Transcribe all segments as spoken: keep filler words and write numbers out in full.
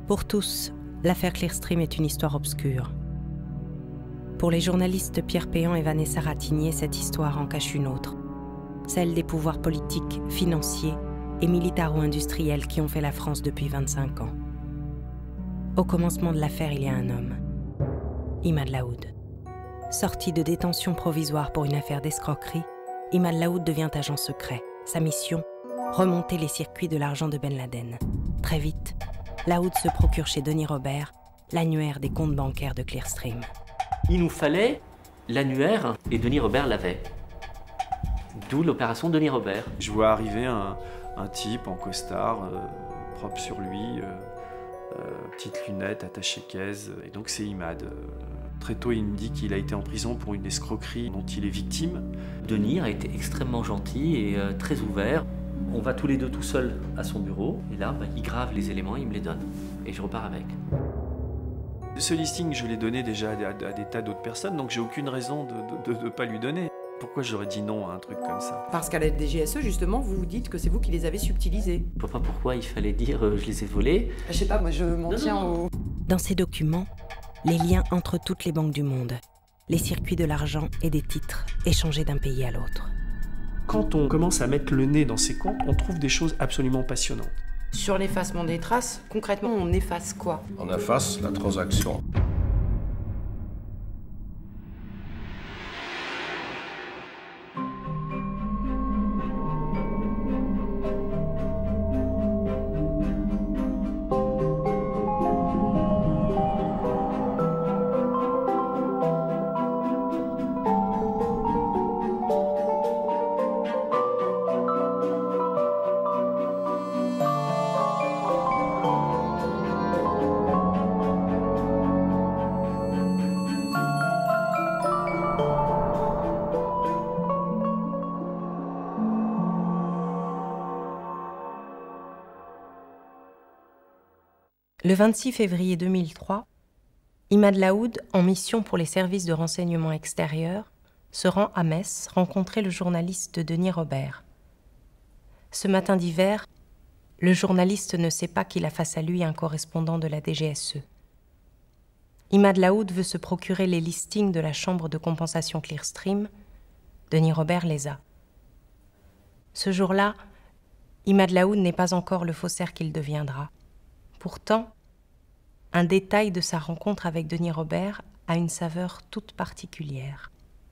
Pour tous, l'affaire Clearstream est une histoire obscure. Pour les journalistes Pierre Péan et Vanessa Ratignier, cette histoire en cache une autre. Celle des pouvoirs politiques, financiers et militaro-industriels qui ont fait la France depuis vingt-cinq ans. Au commencement de l'affaire, il y a un homme, Imad Laoud. Sorti de détention provisoire pour une affaire d'escroquerie, Imad Laoud devient agent secret. Sa mission, remonter les circuits de l'argent de Ben Laden. Très vite, Laoud se procure chez Denis Robert l'annuaire des comptes bancaires de Clearstream. Il nous fallait l'annuaire et Denis Robert l'avait. D'où l'opération Denis Robert. Je vois arriver un, un type en costard, euh, propre sur lui, euh, euh, petite lunette, attaché caisse, et donc c'est Imad. Euh, très tôt, il me dit qu'il a été en prison pour une escroquerie dont il est victime. Denis a été extrêmement gentil et euh, très ouvert. On va tous les deux tout seuls à son bureau, et là, bah, il grave les éléments, il me les donne, et je repars avec. Ce listing, je l'ai donné déjà à, à, à des tas d'autres personnes, donc j'ai aucune raison de ne pas lui donner. Pourquoi j'aurais dit non à un truc comme ça? Parce qu'à la D G S E, justement, vous vous dites que c'est vous qui les avez subtilisés. Je vois pas pourquoi il fallait dire euh, je les ai volés. Je sais pas, moi je m'en tiens au... Dans ces documents, les liens entre toutes les banques du monde, les circuits de l'argent et des titres échangés d'un pays à l'autre. Quand on commence à mettre le nez dans ces comptes, on trouve des choses absolument passionnantes. Sur l'effacement des traces, concrètement, on efface quoi? On efface la transaction. Le vingt-six février deux mille trois, Imad Laoud, en mission pour les services de renseignement extérieur, se rend à Metz rencontrer le journaliste Denis Robert. Ce matin d'hiver, le journaliste ne sait pas qu'il a face à lui un correspondant de la D G S E. Imad Laoud veut se procurer les listings de la chambre de compensation Clearstream. Denis Robert les a. Ce jour-là, Imad Laoud n'est pas encore le faussaire qu'il deviendra. Pourtant, un détail de sa rencontre avec Denis Robert a une saveur toute particulière.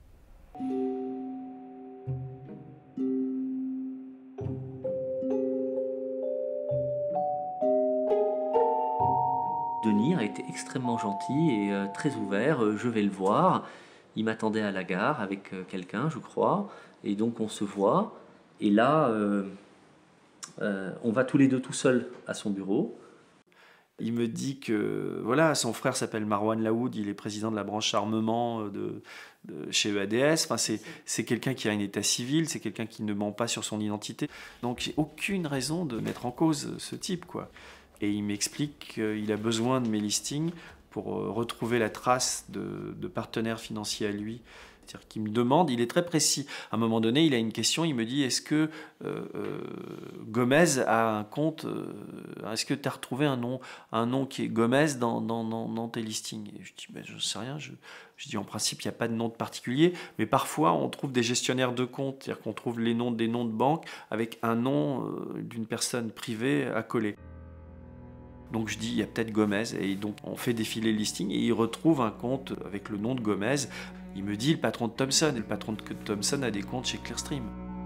Denis a été extrêmement gentil et euh, très ouvert. Euh, je vais le voir. Il m'attendait à la gare avec euh, quelqu'un, je crois. Et donc on se voit. Et là, euh, euh, on va tous les deux tout seuls à son bureau. Il me dit que voilà, son frère s'appelle Marwan Laoud, il est président de la branche armement de, de, chez E A D S. Enfin, c'est, c'est quelqu'un qui a un état civil, c'est quelqu'un qui ne ment pas sur son identité. Donc j'ai aucune raison de mettre en cause ce type, quoi. Et il m'explique qu'il a besoin de mes listings pour retrouver la trace de, de partenaires financiers à lui. C'est-à-dire qu'il me demande, il est très précis. À un moment donné, il a une question, il me dit, est-ce que euh, euh, Gomez a un compte, euh, est-ce que tu as retrouvé un nom, un nom qui est Gomez dans, dans, dans, dans tes listings? Et je dis, ben, je ne sais rien. Je, je dis, en principe, il n'y a pas de nom de particulier, mais parfois, on trouve des gestionnaires de comptes, c'est-à-dire qu'on trouve les noms des noms de banque avec un nom euh, d'une personne privée accolé. Donc je dis, il y a peut-être Gomez, et donc on fait défiler le listing, et il retrouve un compte avec le nom de Gomez. Il me dit, le patron de Thomson, et le patron de Thomson a des comptes chez Clearstream.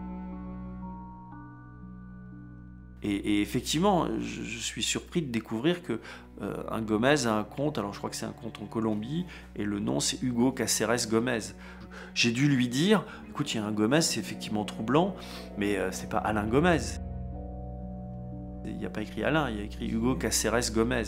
Et, et effectivement, je, je suis surpris de découvrir que euh, un Gomez a un compte, alors je crois que c'est un compte en Colombie, et le nom c'est Hugo Caceres Gomez. J'ai dû lui dire, écoute, il y a un Gomez, c'est effectivement troublant, mais euh, c'est pas Alain Gomez. Il n'y a pas écrit Alain, il y a écrit Hugo Caceres Gomez.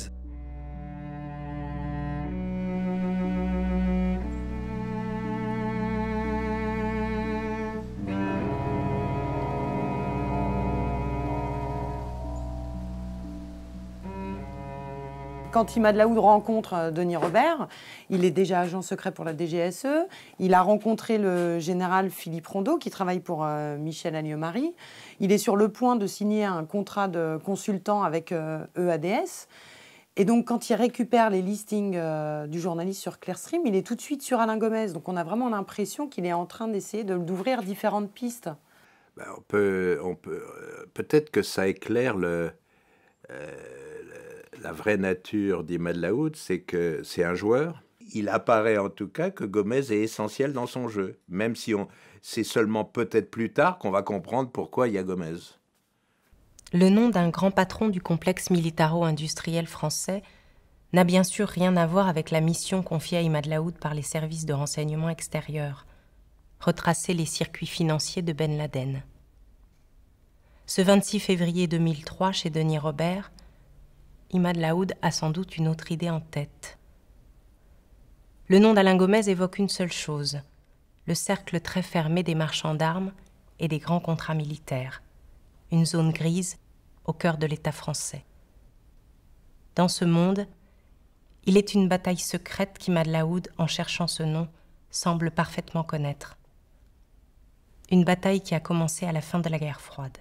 Quand Imad Laoud rencontre Denis Robert, il est déjà agent secret pour la D G S E. Il a rencontré le général Philippe Rondeau, qui travaille pour euh, Michel Alliot-Marie. Il est sur le point de signer un contrat de consultant avec euh, E A D S. Et donc, quand il récupère les listings euh, du journaliste sur Clearstream, il est tout de suite sur Alain Gomez. Donc, on a vraiment l'impression qu'il est en train d'essayer de, d'ouvrir différentes pistes. Ben, on peut, on peut, euh, peut-être que ça éclaire le, euh, le, la vraie nature d'Imad Laoud, c'est que c'est un joueur. Il apparaît en tout cas que Gomez est essentiel dans son jeu, même si on, c'est seulement peut-être plus tard qu'on va comprendre pourquoi il y a Gomez. Le nom d'un grand patron du complexe militaro-industriel français n'a bien sûr rien à voir avec la mission confiée à Imad Laoud par les services de renseignement extérieurs, retracer les circuits financiers de Ben Laden. Ce vingt-six février deux mille trois, chez Denis Robert, Imad Laoud a sans doute une autre idée en tête. Le nom d'Alain Gomez évoque une seule chose, le cercle très fermé des marchands d'armes et des grands contrats militaires, une zone grise au cœur de l'État français. Dans ce monde, il est une bataille secrète qu'Imad Laoud, en cherchant ce nom, semble parfaitement connaître. Une bataille qui a commencé à la fin de la guerre froide.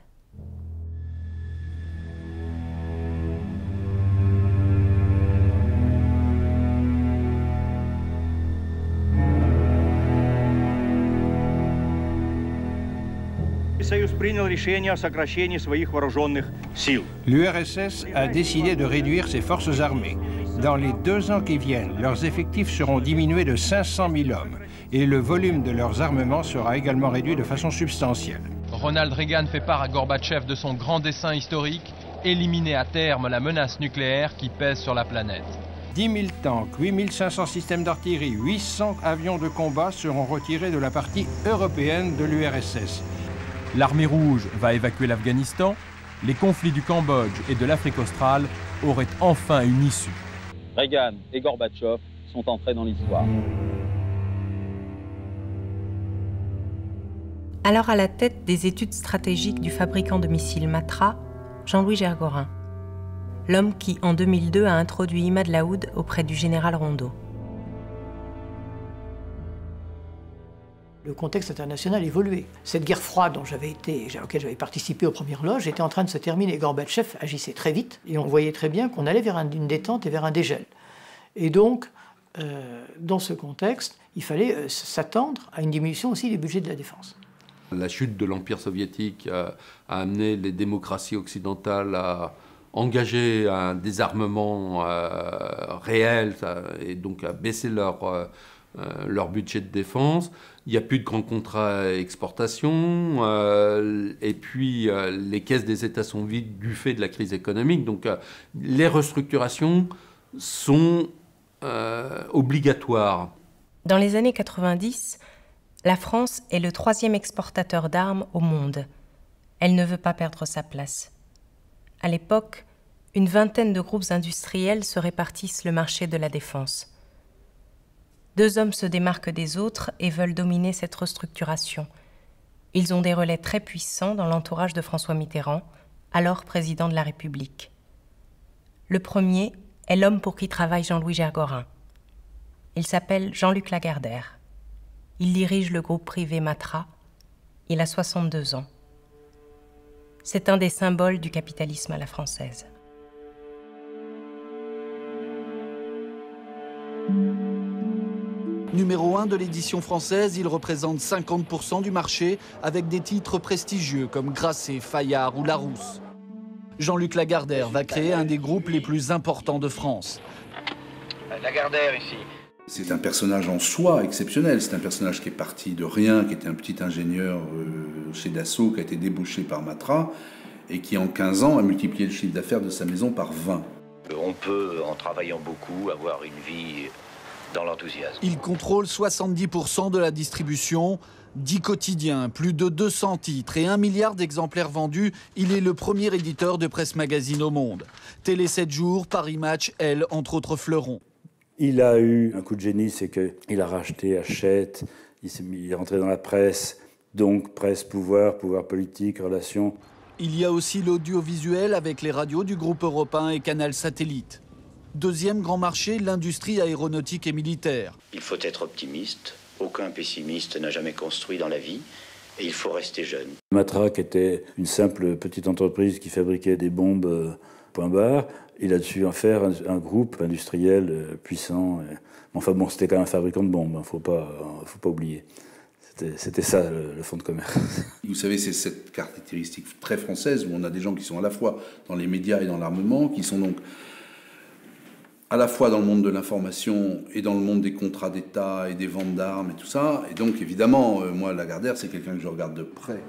L'U R S S a décidé de réduire ses forces armées. Dans les deux ans qui viennent, leurs effectifs seront diminués de cinq cent mille hommes et le volume de leurs armements sera également réduit de façon substantielle. Ronald Reagan fait part à Gorbatchev de son grand dessein historique, éliminer à terme la menace nucléaire qui pèse sur la planète. dix mille tanks, huit mille cinq cents systèmes d'artillerie, huit cents avions de combat seront retirés de la partie européenne de l'U R S S. L'armée rouge va évacuer l'Afghanistan. Les conflits du Cambodge et de l'Afrique australe auraient enfin une issue. Reagan et Gorbatchev sont entrés dans l'histoire. Alors à la tête des études stratégiques du fabricant de missiles Matra, Jean-Louis Gergorin, l'homme qui, en deux mille deux, a introduit Imad Laoud auprès du général Rondeau. Le contexte international évoluait. Cette guerre froide dont j'avais été, auquel j'avais participé aux premières loges était en train de se terminer. Gorbatchev agissait très vite et on voyait très bien qu'on allait vers une détente et vers un dégel. Et donc, euh, dans ce contexte, il fallait euh, s'attendre à une diminution aussi des budgets de la défense. La chute de l'Empire soviétique a, a amené les démocraties occidentales à engager un désarmement euh, réel et donc à baisser leur... Euh, Euh, leur budget de défense. Il n'y a plus de grands contrats exportation, euh, et puis euh, les caisses des États sont vides du fait de la crise économique. Donc euh, les restructurations sont euh, obligatoires. Dans les années quatre-vingt-dix, la France est le troisième exportateur d'armes au monde. Elle ne veut pas perdre sa place. À l'époque, une vingtaine de groupes industriels se répartissent le marché de la défense. Deux hommes se démarquent des autres et veulent dominer cette restructuration. Ils ont des relais très puissants dans l'entourage de François Mitterrand, alors président de la République. Le premier est l'homme pour qui travaille Jean-Louis Gergorin. Il s'appelle Jean-Luc Lagardère. Il dirige le groupe privé Matra. Il a soixante-deux ans. C'est un des symboles du capitalisme à la française. Numéro un de l'édition française, il représente cinquante pour cent du marché avec des titres prestigieux comme Grasset, Fayard ou Larousse. Jean-Luc Lagardère va créer un des groupes les plus importants de France. Lagardère ici. C'est un personnage en soi exceptionnel. C'est un personnage qui est parti de rien, qui était un petit ingénieur euh, chez Dassault, qui a été débauché par Matra et qui en quinze ans a multiplié le chiffre d'affaires de sa maison par vingt. On peut, en travaillant beaucoup, avoir une vie dans l'enthousiasme. Il contrôle soixante-dix pour cent de la distribution, dix quotidiens, plus de deux cents titres et un milliard d'exemplaires vendus. Il est le premier éditeur de presse magazine au monde. Télé sept jours, Paris Match, Elle, entre autres fleurons. Il a eu un coup de génie, c'est qu'il a racheté Hachette, il, s'est mis, il est rentré dans la presse, donc presse, pouvoir, pouvoir politique, relations. Il y a aussi l'audiovisuel avec les radios du groupe Europe un et Canal Satellite. Deuxième grand marché, l'industrie aéronautique et militaire. Il faut être optimiste. Aucun pessimiste n'a jamais construit dans la vie. Et il faut rester jeune. Matra, qui était une simple petite entreprise qui fabriquait des bombes point barre. Il a dû en faire un, un groupe industriel euh, puissant. Et, enfin bon, c'était quand même un fabricant de bombes, il ne faut pas, faut pas oublier. C'était ça, le, le fonds de commerce. Vous savez, c'est cette caractéristique très française où on a des gens qui sont à la fois dans les médias et dans l'armement, qui sont donc à la fois dans le monde de l'information et dans le monde des contrats d'État et des ventes d'armes et tout ça. Et donc, évidemment, euh, moi, Lagardère, c'est quelqu'un que je regarde de près.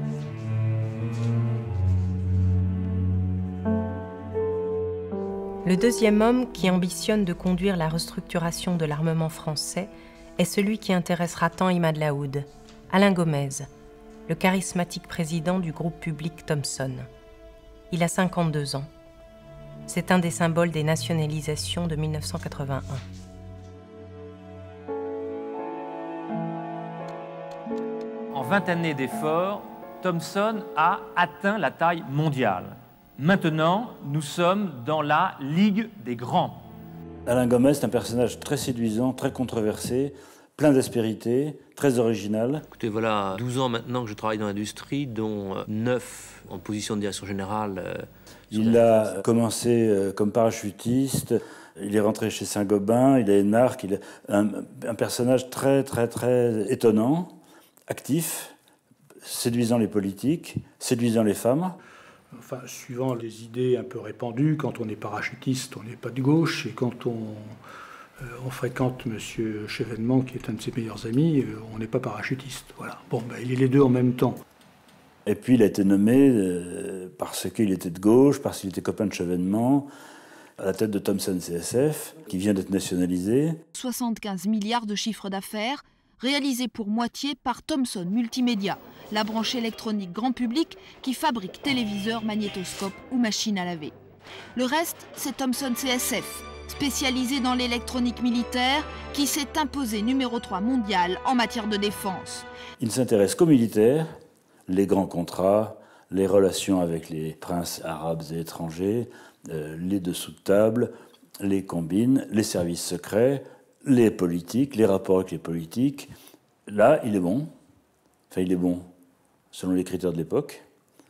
Le deuxième homme qui ambitionne de conduire la restructuration de l'armement français est celui qui intéressera tant Imad Laoud, Alain Gomez, le charismatique président du groupe public Thomson. Il a cinquante-deux ans. C'est un des symboles des nationalisations de mille neuf cent quatre-vingt-un. En vingt années d'efforts, Thomson a atteint la taille mondiale. Maintenant, nous sommes dans la Ligue des grands. Alain Gomez est un personnage très séduisant, très controversé, plein d'aspérité, très original. Écoutez, voilà douze ans maintenant que je travaille dans l'industrie, dont neuf en position de direction générale. Euh, il a commencé euh, comme parachutiste, il est rentré chez Saint-Gobain, il a une arc, il est un, un personnage très, très, très étonnant, actif, séduisant les politiques, séduisant les femmes. Enfin, suivant les idées un peu répandues, quand on est parachutiste, on n'est pas de gauche, et quand on, euh, on fréquente M. Chevènement, qui est un de ses meilleurs amis, euh, on n'est pas parachutiste. Voilà. Bon, ben, il est les deux en même temps. Et puis il a été nommé euh, parce qu'il était de gauche, parce qu'il était copain de Chevènement, à la tête de Thomson C S F, qui vient d'être nationalisé. soixante-quinze milliards de chiffre d'affaires, réalisé pour moitié par Thomson Multimédia, la branche électronique grand public qui fabrique téléviseurs, magnétoscopes ou machines à laver. Le reste, c'est Thomson C S F, spécialisé dans l'électronique militaire, qui s'est imposé numéro trois mondial en matière de défense. Il ne s'intéresse qu'aux militaires, les grands contrats, les relations avec les princes arabes et étrangers, euh, les dessous de table, les combines, les services secrets, les politiques, les rapports avec les politiques. Là, il est bon. Enfin, il est bon, selon les critères de l'époque.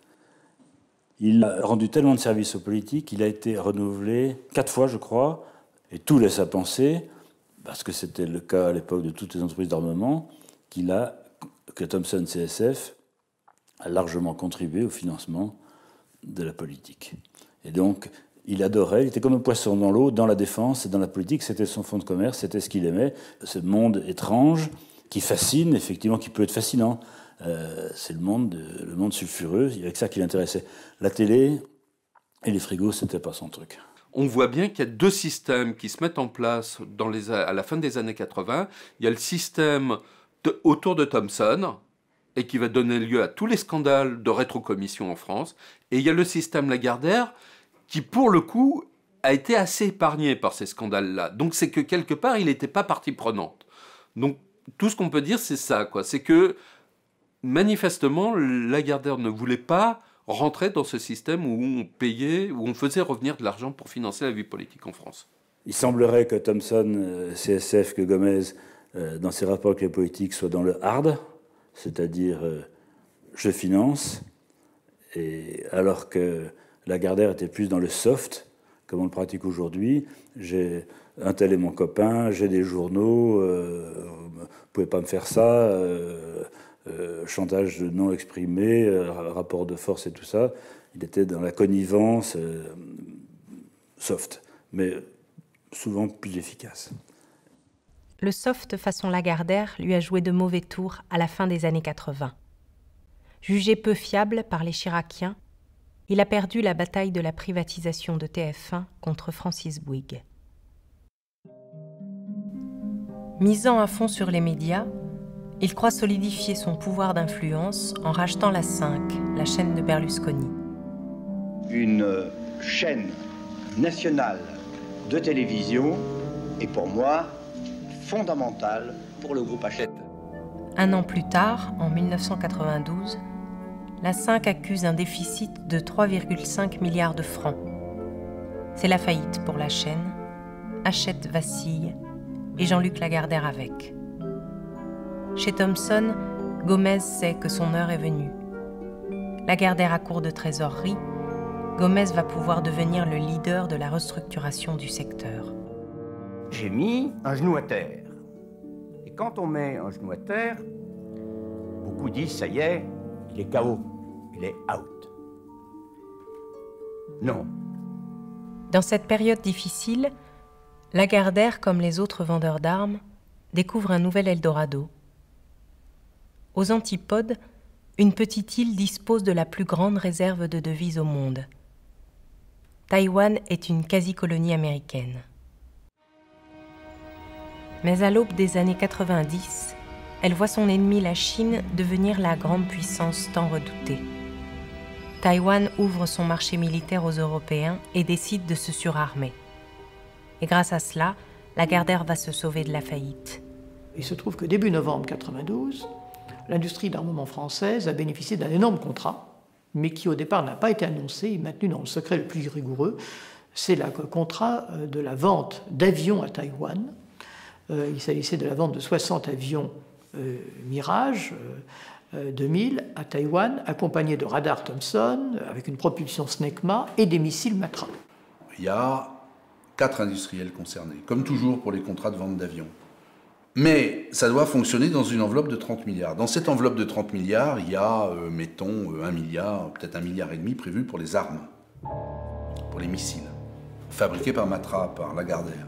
Il a rendu tellement de services aux politiques, il a été renouvelé quatre fois, je crois, et tout laisse à penser, parce que c'était le cas à l'époque de toutes les entreprises d'armement, qu'il a, que Thomson C S F a largement contribué au financement de la politique. Et donc, il adorait, il était comme un poisson dans l'eau, dans la défense et dans la politique, c'était son fonds de commerce, c'était ce qu'il aimait, ce monde étrange qui fascine, effectivement, qui peut être fascinant. Euh, c'est le monde, le monde sulfureux, il y avait que ça qui l'intéressait. La télé et les frigos, c'était pas son truc. On voit bien qu'il y a deux systèmes qui se mettent en place dans les, à la fin des années quatre-vingt. Il y a le système de, autour de Thomson, et qui va donner lieu à tous les scandales de rétrocommission en France. Et il y a le système Lagardère, qui, pour le coup, a été assez épargné par ces scandales-là. Donc c'est que, quelque part, il n'était pas partie prenante. Donc tout ce qu'on peut dire, c'est ça, quoi. C'est que, manifestement, Lagardère ne voulait pas rentrer dans ce système où on payait, où on faisait revenir de l'argent pour financer la vie politique en France. Il semblerait que Thomson, C S F, que Gomez, euh, dans ses rapports avec les politiques, soit dans le hard, c'est-à-dire euh, je finance, et alors que Lagardère était plus dans le soft, comme on le pratique aujourd'hui. J'ai un tel est mon copain, j'ai des journaux, euh, vous pouvez pas me faire ça, euh, euh, chantage non exprimé, euh, rapport de force et tout ça. Il était dans la connivence euh, soft, mais souvent plus efficace. Le soft façon Lagardère lui a joué de mauvais tours à la fin des années quatre-vingt. Jugé peu fiable par les Chiraciens, il a perdu la bataille de la privatisation de T F un contre Francis Bouygues. Misant à fond sur les médias, il croit solidifier son pouvoir d'influence en rachetant la cinq, la chaîne de Berlusconi. Une chaîne nationale de télévision est pour moi fondamentale pour le groupe Hachette. Un an plus tard, en mille neuf cent quatre-vingt-douze, la cinq accuse un déficit de trois virgule cinq milliards de francs. C'est la faillite pour la chaîne, Hachette vacille et Jean-Luc Lagardère avec. Chez Thomson, Gomez sait que son heure est venue. Lagardère à court de trésorerie, Gomez va pouvoir devenir le leader de la restructuration du secteur. J'ai mis un genou à terre. Et quand on met un genou à terre, beaucoup disent, ça y est, il est K O, il est out. Non. Dans cette période difficile, Lagardère, comme les autres vendeurs d'armes, découvre un nouvel Eldorado. Aux antipodes, une petite île dispose de la plus grande réserve de devises au monde. Taïwan est une quasi-colonie américaine. Mais à l'aube des années quatre-vingt-dix, elle voit son ennemi, la Chine, devenir la grande puissance tant redoutée. Taïwan ouvre son marché militaire aux Européens et décide de se surarmer. Et grâce à cela, Lagardère va se sauver de la faillite. Il se trouve que début novembre quatre-vingt-douze, l'industrie d'armement française a bénéficié d'un énorme contrat, mais qui au départ n'a pas été annoncé et maintenu dans le secret le plus rigoureux. C'est le contrat de la vente d'avions à Taïwan. Euh, il s'agissait de la vente de soixante avions euh, Mirage euh, deux mille à Taïwan, accompagnés de radars Thomson, avec une propulsion SNECMA et des missiles Matra. Il y a quatre industriels concernés, comme toujours pour les contrats de vente d'avions. Mais ça doit fonctionner dans une enveloppe de trente milliards. Dans cette enveloppe de trente milliards, il y a, euh, mettons, un milliard, peut-être un milliard et demi prévu pour les armes, pour les missiles, fabriqués par Matra, par Lagardère.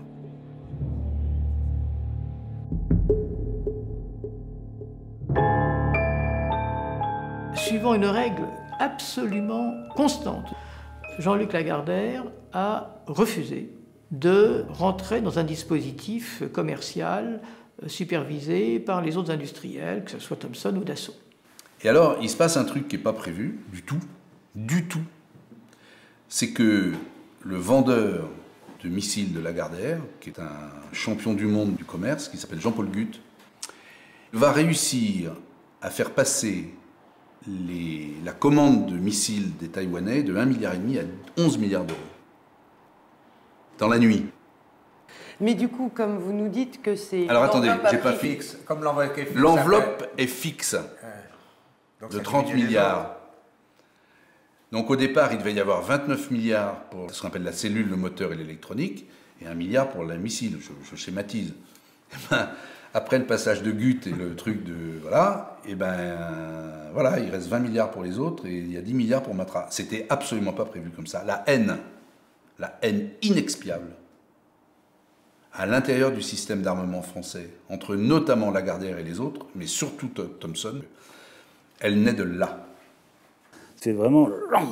Suivant une règle absolument constante, Jean-Luc Lagardère a refusé de rentrer dans un dispositif commercial supervisé par les autres industriels, que ce soit Thomson ou Dassault. Et alors, il se passe un truc qui n'est pas prévu du tout, du tout. C'est que le vendeur de missiles de Lagardère, qui est un champion du monde du commerce, qui s'appelle Jean-Paul Guth, va réussir à faire passer les, la commande de missiles des Taïwanais de un virgule cinq milliard à onze milliards d'euros. Dans la nuit. Mais du coup, comme vous nous dites que c'est... Alors attendez, j'ai pas fixe. fixe. Comme l'enveloppe est fixe. L'enveloppe est fixe, Donc de ça trente diminue les milliards. autres. Donc au départ, il devait y avoir vingt-neuf milliards pour ce qu'on appelle la cellule, le moteur et l'électronique, et un milliard pour la missile, je, je schématise. Et ben, après le passage de Guth et le truc de... Voilà, et ben euh, voilà, il reste vingt milliards pour les autres, et il y a dix milliards pour Matra. C'était absolument pas prévu comme ça. La haine, la haine inexpiable, à l'intérieur du système d'armement français, entre notamment Lagardère et les autres, mais surtout Thomson, elle naît de là. C'est vraiment...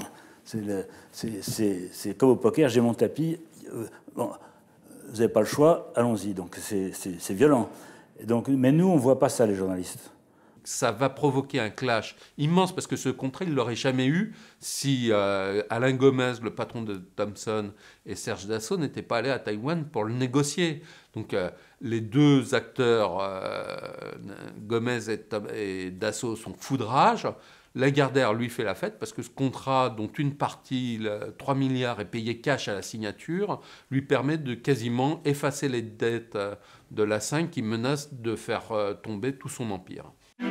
C'est comme au poker, j'ai mon tapis, euh, bon, vous n'avez pas le choix, allons-y. Donc c'est violent. Et donc, mais nous, on ne voit pas ça, les journalistes. Ça va provoquer un clash immense, parce que ce contrat, il ne l'aurait jamais eu si euh, Alain Gomez, le patron de Thomson, et Serge Dassault n'étaient pas allés à Taïwan pour le négocier. Donc euh, les deux acteurs, euh, Gomez et, et Dassault, sont fous de rage. Lagardère, lui, fait la fête, parce que ce contrat, dont une partie, trois milliards, est payé cash à la signature, lui permet de quasiment effacer les dettes de l'A cinq qui menacent de faire tomber tout son empire.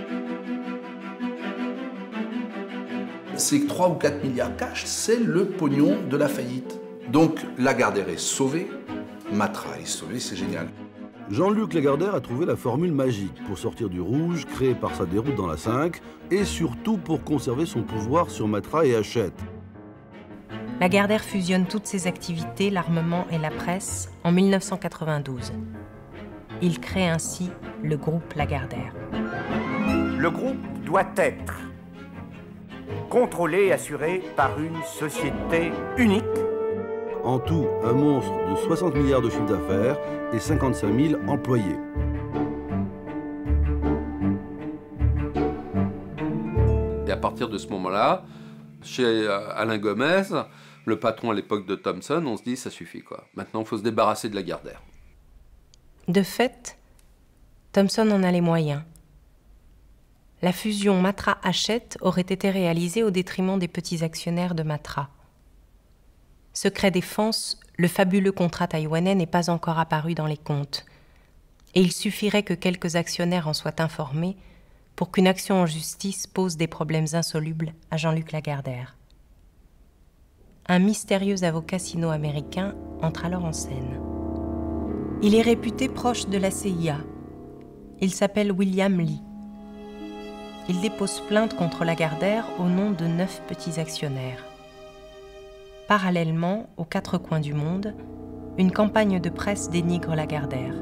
Ces trois ou quatre milliards cash, c'est le pognon de la faillite. Donc Lagardère est sauvé, Matra est sauvé, c'est génial. Jean-Luc Lagardère a trouvé la formule magique pour sortir du rouge créé par sa déroute dans la cinq et surtout pour conserver son pouvoir sur Matra et Hachette. Lagardère fusionne toutes ses activités, l'armement et la presse, en mille neuf cent quatre-vingt-douze. Il crée ainsi le groupe Lagardère. Le groupe doit être contrôlé et assuré par une société unique. En tout, un monstre de soixante milliards de chiffre d'affaires et cinquante-cinq mille employés. Et à partir de ce moment-là, chez Alain Gomez, le patron à l'époque de Thomson, on se dit ça suffit quoi. Maintenant, il faut se débarrasser de Lagardère. De fait, Thomson en a les moyens. La fusion Matra-Hachette aurait été réalisée au détriment des petits actionnaires de Matra. Secret défense, le fabuleux contrat taïwanais n'est pas encore apparu dans les comptes. Et il suffirait que quelques actionnaires en soient informés pour qu'une action en justice pose des problèmes insolubles à Jean-Luc Lagardère. un mystérieux avocat sino-américain entre alors en scène. Il est réputé proche de la C I A. Il s'appelle William Lee. Il dépose plainte contre Lagardère au nom de neuf petits actionnaires. Parallèlement, aux quatre coins du monde, une campagne de presse dénigre Lagardère.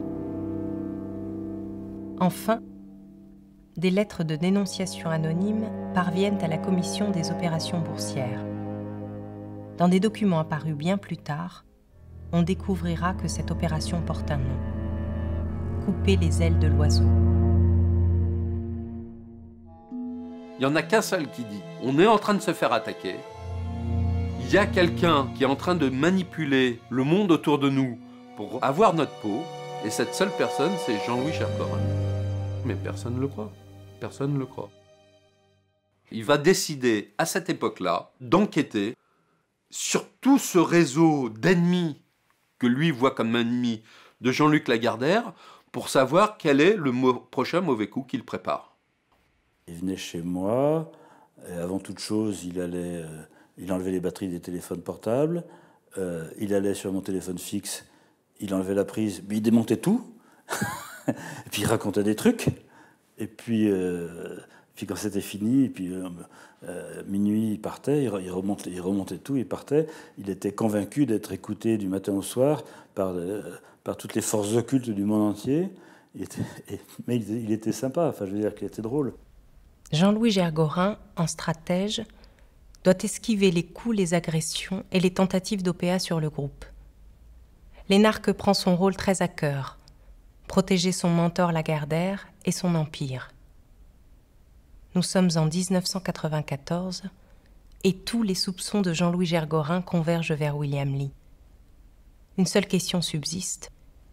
Enfin, des lettres de dénonciation anonymes parviennent à la commission des opérations boursières. Dans des documents apparus bien plus tard, on découvrira que cette opération porte un nom. Couper les ailes de l'oiseau. Il n'y en a qu'un seul qui dit « on est en train de se faire attaquer ». Il y a quelqu'un qui est en train de manipuler le monde autour de nous pour avoir notre peau, et cette seule personne, c'est Jean-Louis Gergorin. Mais personne ne le croit. Personne ne le croit. Il va décider, à cette époque-là, d'enquêter sur tout ce réseau d'ennemis que lui voit comme ennemi de Jean-Luc Lagardère pour savoir quel est le mo- prochain mauvais coup qu'il prépare. Il venait chez moi, et avant toute chose, il allait... Euh... Il enlevait les batteries des téléphones portables, euh, il allait sur mon téléphone fixe, il enlevait la prise, mais il démontait tout, et puis il racontait des trucs, et puis, euh, puis quand c'était fini, et puis euh, euh, minuit il partait, il, il, remontait, il remontait tout, il partait, il était convaincu d'être écouté du matin au soir par, euh, par toutes les forces occultes du monde entier, il était, et, mais il, il était sympa, enfin je veux dire qu'il était drôle. Jean-Louis Gergorin, en stratège, doit esquiver les coups, les agressions et les tentatives d'O P A sur le groupe. L'énarque prend son rôle très à cœur, protéger son mentor Lagardère et son empire. Nous sommes en dix-neuf cent quatre-vingt-quatorze et tous les soupçons de Jean-Louis Gergorin convergent vers William Lee. Une seule question subsiste.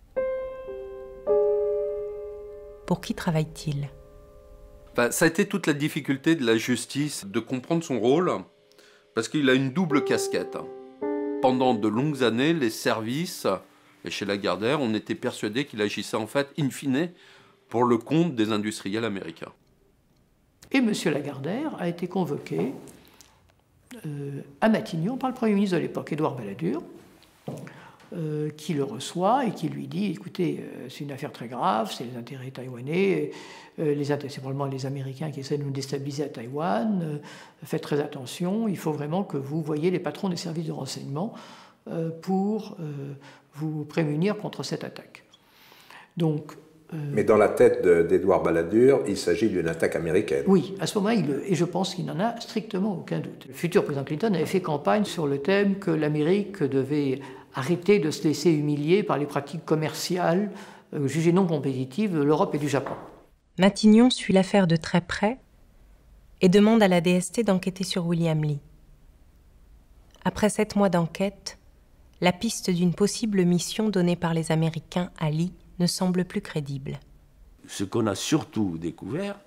Pour qui travaille-t-il ? Enfin, ça a été toute la difficulté de la justice de comprendre son rôle, parce qu'il a une double casquette. Pendant de longues années, les services, et chez Lagardère, on était persuadé qu'il agissait en fait, in fine, pour le compte des industriels américains. Et M. Lagardère a été convoqué euh, à Matignon par le Premier ministre de l'époque, Édouard Balladur, euh, qui le reçoit et qui lui dit « Écoutez, euh, c'est une affaire très grave, c'est les intérêts taïwanais, euh, les, c'est probablement les Américains qui essaient de nous déstabiliser à Taïwan, euh, faites très attention, il faut vraiment que vous voyiez les patrons des services de renseignement euh, pour euh, vous prémunir contre cette attaque. » Donc, Euh, Mais dans la tête d'Édouard Balladur, il s'agit d'une attaque américaine. Oui, à ce moment-là, il, et je pense qu'il n'en a strictement aucun doute. Le futur président Clinton avait fait campagne sur le thème que l'Amérique devait arrêter de se laisser humilier par les pratiques commerciales euh, jugées non compétitives de l'Europe et du Japon. Matignon suit l'affaire de très près et demande à la D S T d'enquêter sur William Lee. Après sept mois d'enquête, la piste d'une possible mission donnée par les Américains à Lee ne semble plus crédible. Ce qu'on a surtout découvert,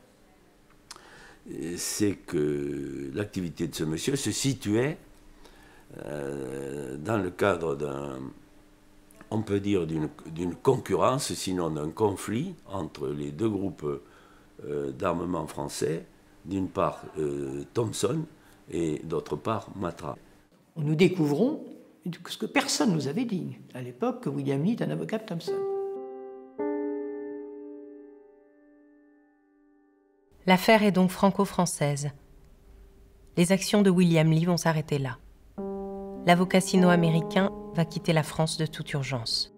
c'est que l'activité de ce monsieur se situait euh, dans le cadre d'un, on peut dire, d'une, d'une concurrence, sinon d'un conflit entre les deux groupes euh, d'armement français, d'une part euh, Thomson et d'autre part Matra. Nous découvrons ce que personne ne nous avait dit à l'époque, que William Lee est un avocat de Thomson. L'affaire est donc franco-française. Les actions de William Lee vont s'arrêter là. L'avocat sino-américain va quitter la France de toute urgence.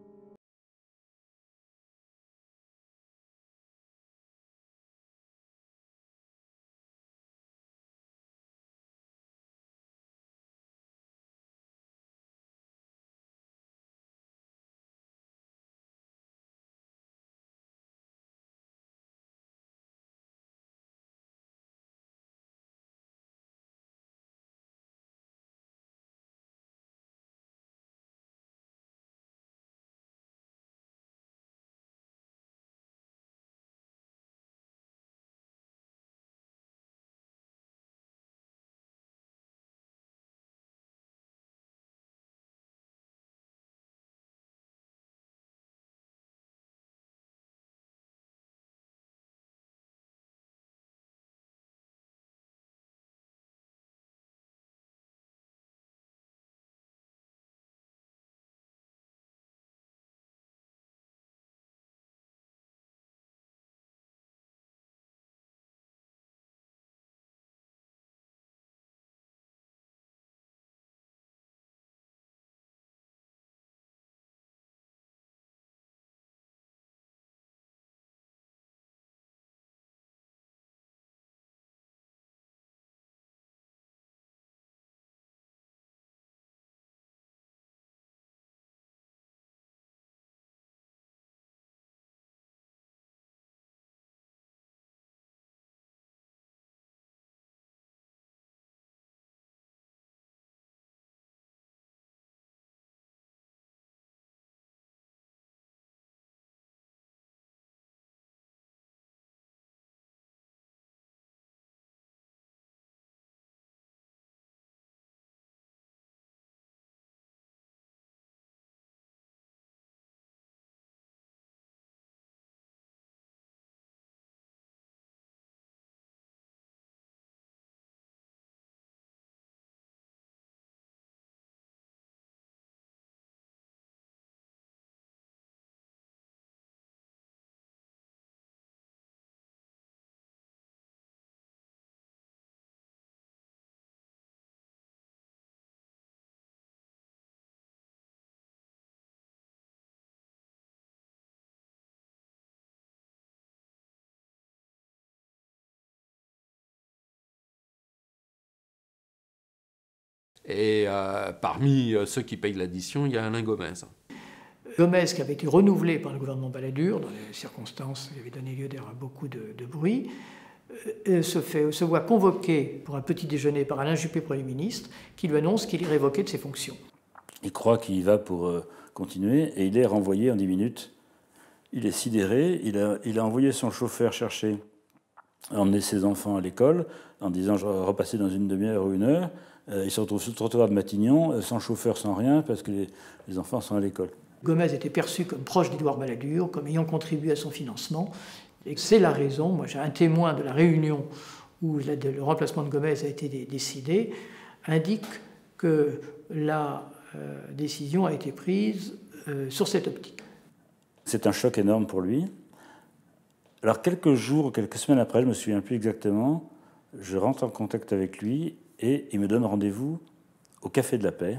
Et euh, parmi ceux qui payent l'addition, il y a Alain Gomez. Gomez, qui avait été renouvelé par le gouvernement Balladur, dans les circonstances qui avaient donné lieu à beaucoup de, de bruit, euh, se, fait, se voit convoqué pour un petit déjeuner par Alain Juppé, Premier ministre, qui lui annonce qu'il est révoqué de ses fonctions. Il croit qu'il y va pour euh, continuer et il est renvoyé en dix minutes. Il est sidéré, il a, il a envoyé son chauffeur chercher, emmener ses enfants à l'école, en disant je vais repasser dans une demi-heure ou une heure. Euh, il se retrouve sur le trottoir de Matignon, euh, sans chauffeur, sans rien, parce que les, les enfants sont à l'école. Gomez était perçu comme proche d'Édouard Balladur, comme ayant contribué à son financement. Et c'est la raison, moi j'ai un témoin de la réunion où la, de, le remplacement de Gomez a été dé, décidé, indique que la euh, décision a été prise euh, sur cette optique. C'est un choc énorme pour lui. Alors quelques jours, quelques semaines après, je ne me souviens plus exactement, je rentre en contact avec lui et il me donne rendez-vous au Café de la Paix.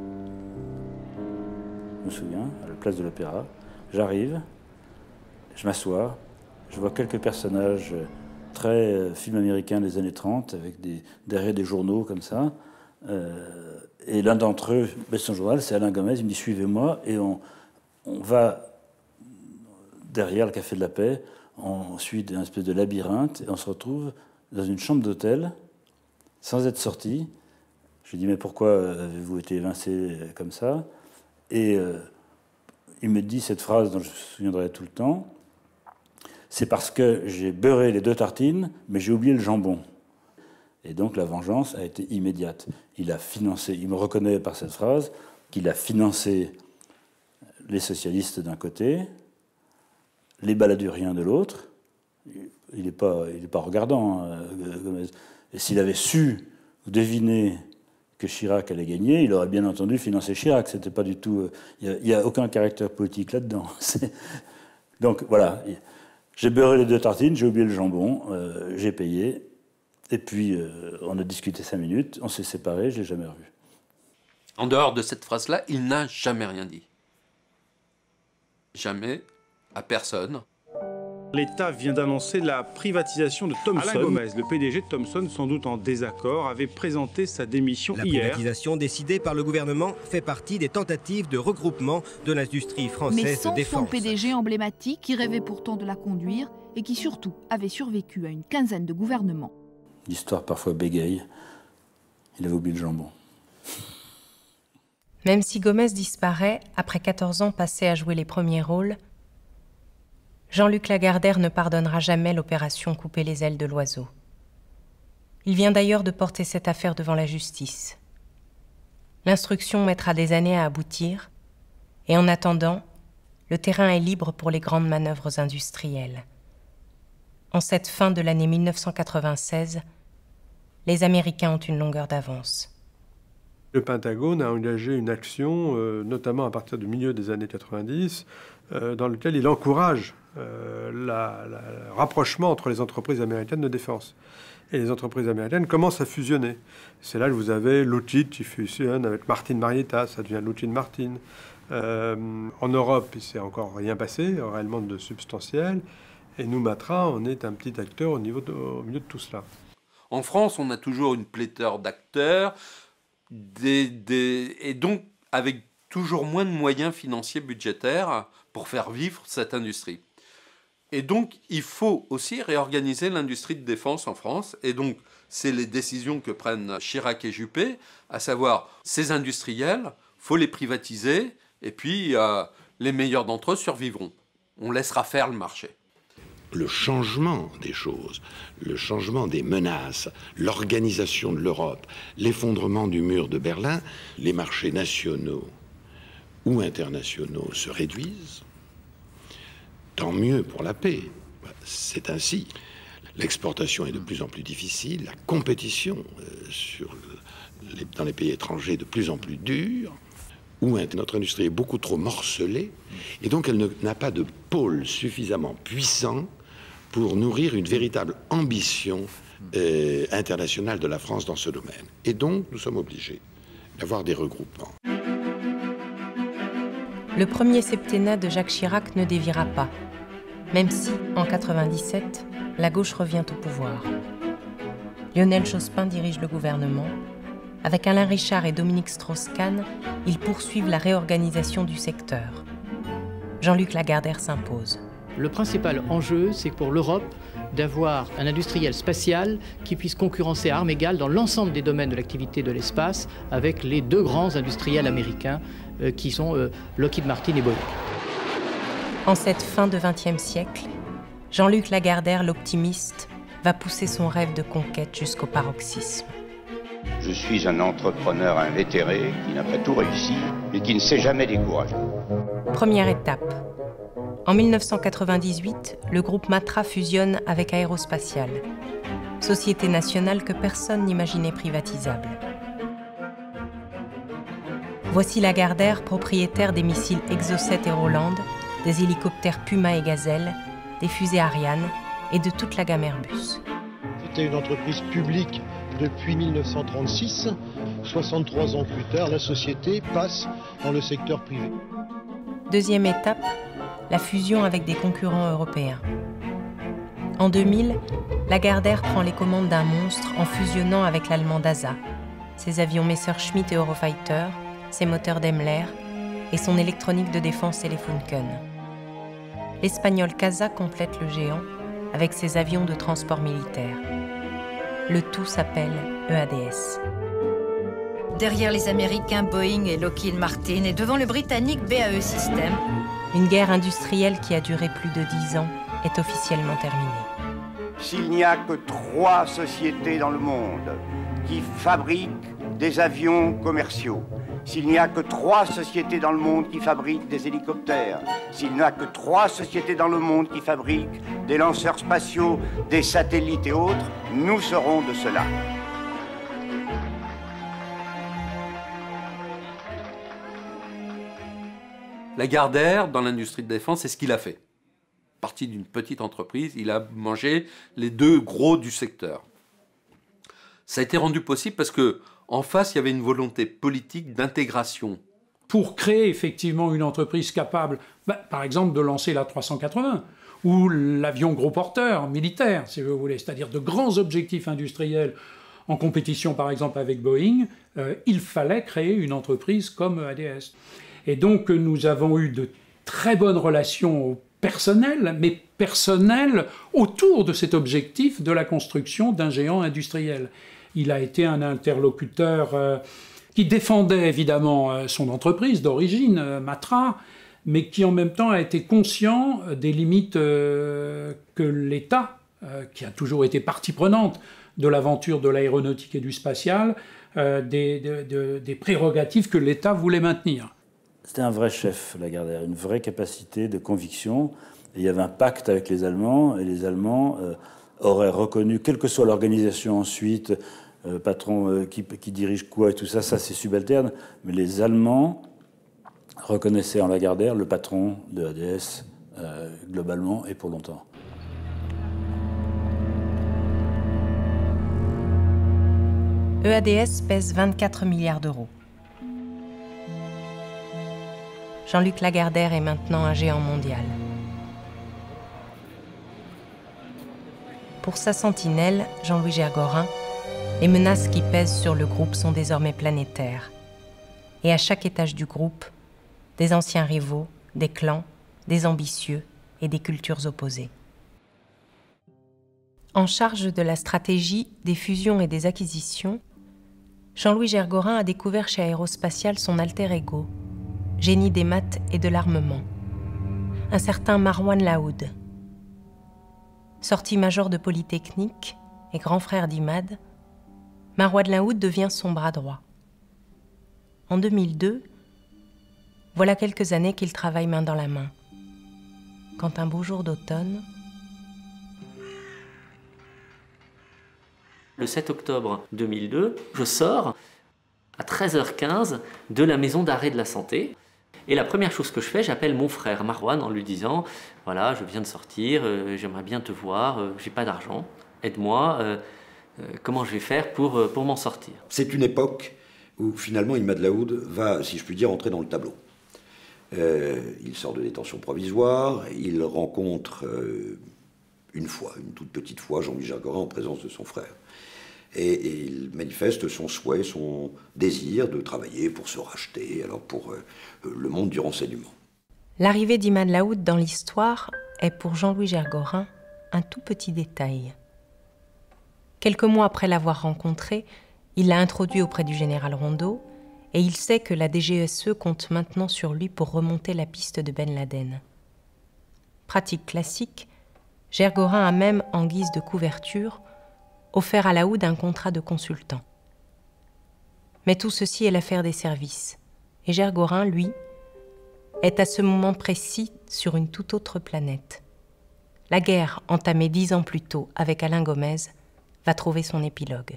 Je me souviens, à la place de l'Opéra. J'arrive, je m'assois, je vois quelques personnages très euh, films américains des années trente, avec des, derrière des journaux comme ça. Euh, et l'un d'entre eux baisse son journal, c'est Alain Gomez, il me dit « Suivez-moi » et on, on va derrière le Café de la Paix, on suit une espèce de labyrinthe et on se retrouve dans une chambre d'hôtel, sans être sorti. Je lui dis « Mais pourquoi avez-vous été évincé comme ça ?» Et euh, il me dit cette phrase dont je me souviendrai tout le temps. C'est parce que j'ai beurré les deux tartines, mais j'ai oublié le jambon. Et donc la vengeance a été immédiate. Il a financé, il me reconnaît par cette phrase, qu'il a financé les socialistes d'un côté, les baladuriens de l'autre. Il n'est pas, il n'est pas regardant, hein, Gomez. Et s'il avait su deviner que Chirac allait gagner, il aurait bien entendu financer Chirac. C'était pas du tout. Il euh, n'y a, a aucun caractère politique là-dedans. Donc voilà, j'ai beurré les deux tartines, j'ai oublié le jambon, euh, j'ai payé, et puis euh, on a discuté cinq minutes, on s'est séparés, je l'ai jamais revu. En dehors de cette phrase-là, il n'a jamais rien dit. Jamais, à personne. L'État vient d'annoncer la privatisation de Thomson. Alain Gomez, le P D G de Thomson, sans doute en désaccord, avait présenté sa démission la hier. La privatisation décidée par le gouvernement fait partie des tentatives de regroupement de l'industrie française Mais sans de défense. son P D G emblématique, qui rêvait pourtant de la conduire et qui surtout avait survécu à une quinzaine de gouvernements. L'histoire parfois bégaye. Il avait oublié le jambon. Même si Gomez disparaît, après quatorze ans passés à jouer les premiers rôles, Jean-Luc Lagardère ne pardonnera jamais l'opération Couper les ailes de l'oiseau. Il vient d'ailleurs de porter cette affaire devant la justice. L'instruction mettra des années à aboutir, et en attendant, le terrain est libre pour les grandes manœuvres industrielles. En cette fin de l'année mille neuf cent quatre-vingt-seize, les Américains ont une longueur d'avance. Le Pentagone a engagé une action, euh, notamment à partir du milieu des années quatre-vingt-dix, euh, dans lequel il encourage euh, la, la, le rapprochement entre les entreprises américaines de défense. Et les entreprises américaines commencent à fusionner. C'est là que vous avez Lockheed qui fusionne avec Martin Marietta, ça devient Lockheed Martin. Euh, en Europe, il ne s'est encore rien passé, réellement de substantiel. Et nous, Matra, on est un petit acteur au, niveau de, au milieu de tout cela. En France, on a toujours une pléthore d'acteurs, des, des, et donc avec toujours moins de moyens financiers budgétaires pour faire vivre cette industrie. Et donc, il faut aussi réorganiser l'industrie de défense en France. Et donc, c'est les décisions que prennent Chirac et Juppé, à savoir, ces industriels, il faut les privatiser, et puis euh, les meilleurs d'entre eux survivront. On laissera faire le marché. Le changement des choses, le changement des menaces, l'organisation de l'Europe, l'effondrement du mur de Berlin, les marchés nationaux ou internationaux se réduisent. Tant mieux pour la paix. C'est ainsi. L'exportation est de plus en plus difficile, la compétition euh, sur le, les, dans les pays étrangers est de plus en plus dure, où notre industrie est beaucoup trop morcelée, et donc elle n'a pas de pôle suffisamment puissant pour nourrir une véritable ambition euh, internationale de la France dans ce domaine. Et donc, nous sommes obligés d'avoir des regroupements. Le premier septennat de Jacques Chirac ne déviera pas, même si, en quatre-vingt-dix-sept, la gauche revient au pouvoir. Lionel Jospin dirige le gouvernement avec Alain Richard et Dominique Strauss-Kahn, ils poursuivent la réorganisation du secteur. Jean-Luc Lagardère s'impose. Le principal enjeu, c'est pour l'Europe d'avoir un industriel spatial qui puisse concurrencer à armes égales dans l'ensemble des domaines de l'activité de l'espace avec les deux grands industriels américains euh, qui sont euh, Lockheed Martin et Boeing. En cette fin de vingtième siècle, Jean-Luc Lagardère, l'optimiste, va pousser son rêve de conquête jusqu'au paroxysme. Je suis un entrepreneur invétéré qui n'a pas tout réussi et qui ne s'est jamais découragé. Première étape. En mille neuf cent quatre-vingt-dix-huit, le groupe Matra fusionne avec Aérospatiale, société nationale que personne n'imaginait privatisable. Voici Lagardère, propriétaire des missiles Exocet et Roland, des hélicoptères Puma et Gazelle, des fusées Ariane et de toute la gamme Airbus. C'était une entreprise publique depuis mille neuf cent trente-six. soixante-trois ans plus tard, la société passe dans le secteur privé. Deuxième étape, la fusion avec des concurrents européens. En deux mille, Lagardère prend les commandes d'un monstre en fusionnant avec l'allemand D A S A, ses avions Messerschmitt et Eurofighter, ses moteurs Daimler et son électronique de défense Telefunken. L'espagnol CASA complète le géant avec ses avions de transport militaire. Le tout s'appelle E A D S. Derrière les Américains Boeing et Lockheed Martin et devant le Britannique B A E Systems, une guerre industrielle qui a duré plus de dix ans est officiellement terminée. S'il n'y a que trois sociétés dans le monde qui fabriquent des avions commerciaux, s'il n'y a que trois sociétés dans le monde qui fabriquent des hélicoptères, s'il n'y a que trois sociétés dans le monde qui fabriquent des lanceurs spatiaux, des satellites et autres, nous serons de cela. Lagardère, dans l'industrie de défense, c'est ce qu'il a fait. Parti d'une petite entreprise, il a mangé les deux gros du secteur. Ça a été rendu possible parce que en face, il y avait une volonté politique d'intégration. Pour créer effectivement une entreprise capable, bah, par exemple, de lancer l'A trois cent quatre-vingts, ou l'avion gros porteur militaire, si vous voulez, c'est-à-dire de grands objectifs industriels en compétition, par exemple, avec Boeing, euh, il fallait créer une entreprise comme E A D S. Et donc, nous avons eu de très bonnes relations personnelles, mais personnelles autour de cet objectif de la construction d'un géant industriel. Il a été un interlocuteur euh, qui défendait évidemment euh, son entreprise d'origine, euh, Matra, mais qui en même temps a été conscient des limites euh, que l'État, euh, qui a toujours été partie prenante de l'aventure de l'aéronautique et du spatial, euh, des, de, de, des prérogatives que l'État voulait maintenir. C'était un vrai chef, Lagardère, une vraie capacité de conviction. Et il y avait un pacte avec les Allemands, et les Allemands euh, auraient reconnu, quelle que soit l'organisation ensuite, euh, patron euh, qui, qui dirige quoi et tout ça, ça c'est subalterne, mais les Allemands reconnaissaient en Lagardère le patron de A D S euh, globalement et pour longtemps. E A D S pèse vingt-quatre milliards d'euros. Jean-Luc Lagardère est maintenant un géant mondial. Pour sa sentinelle, Jean-Louis Gergorin, les menaces qui pèsent sur le groupe sont désormais planétaires. Et à chaque étage du groupe, des anciens rivaux, des clans, des ambitieux et des cultures opposées. En charge de la stratégie, des fusions et des acquisitions, Jean-Louis Gergorin a découvert chez Aérospatiale son alter ego, génie des maths et de l'armement, un certain Marwan Laoud. Sorti major de Polytechnique et grand frère d'Imad, Marwan Laoud devient son bras droit. En deux mille deux, voilà quelques années qu'il travaille main dans la main. Quand un beau jour d'automne... Le sept octobre deux mille deux, je sors à treize heures quinze de la maison d'arrêt de la santé. Et la première chose que je fais, j'appelle mon frère Marwan en lui disant « Voilà, je viens de sortir, euh, j'aimerais bien te voir, euh, j'ai pas d'argent, aide-moi, euh, euh, comment je vais faire pour, euh, pour m'en sortir ?» C'est une époque où finalement Imad Laoud va, si je puis dire, entrer dans le tableau. Euh, il sort de détention provisoire, il rencontre euh, une fois, une toute petite fois, Jean-Louis Gergorin en présence de son frère. Et, et il manifeste son souhait, son désir de travailler pour se racheter, alors pour euh, le monde du renseignement. L'arrivée d'Imad Laoud dans l'histoire est pour Jean-Louis Gergorin un tout petit détail. Quelques mois après l'avoir rencontré, il l'a introduit auprès du général Rondeau et il sait que la D G S E compte maintenant sur lui pour remonter la piste de Ben Laden. Pratique classique, Gergorin a même, en guise de couverture, offert à Laoud un contrat de consultant. Mais tout ceci est l'affaire des services, et Gergorin, lui, est à ce moment précis sur une toute autre planète. La guerre, entamée dix ans plus tôt avec Alain Gomez, va trouver son épilogue.